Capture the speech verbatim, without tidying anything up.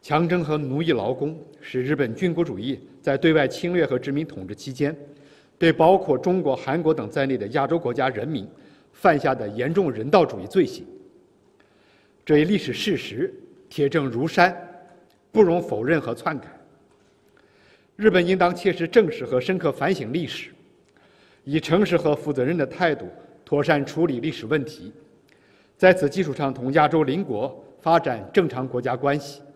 强征和奴役劳工是日本军国主义在对外侵略和殖民统治期间，对包括中国、韩国等在内的亚洲国家人民犯下的严重人道主义罪行。这一历史事实铁证如山，不容否认和篡改。日本应当切实正视和深刻反省历史，以诚实和负责任的态度妥善处理历史问题，在此基础上同亚洲邻国发展正常国家关系。